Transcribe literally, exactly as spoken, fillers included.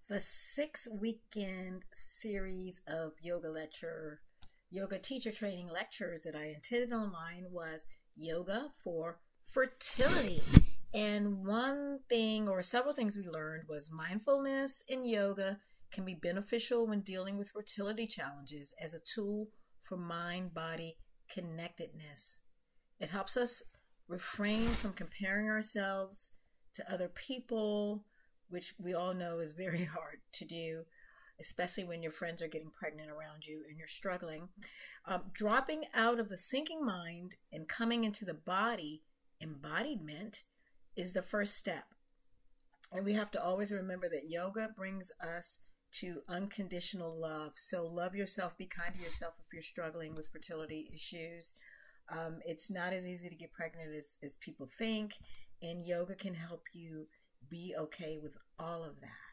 The six weekend series of yoga lecture, yoga teacher training lectures that I attended online was yoga for fertility. And one thing or several things we learned was mindfulness in yoga can be beneficial when dealing with fertility challenges as a tool for mind-body connectedness. It helps us refrain from comparing ourselves to other people, which we all know is very hard to do, especially when your friends are getting pregnant around you and you're struggling. Um, dropping out of the thinking mind and coming into the body embodiment is the first step. And we have to always remember that yoga brings us to unconditional love. So love yourself, be kind to yourself if you're struggling with fertility issues. Um, it's not as easy to get pregnant as, as people think, and yoga can help you be okay with all of that.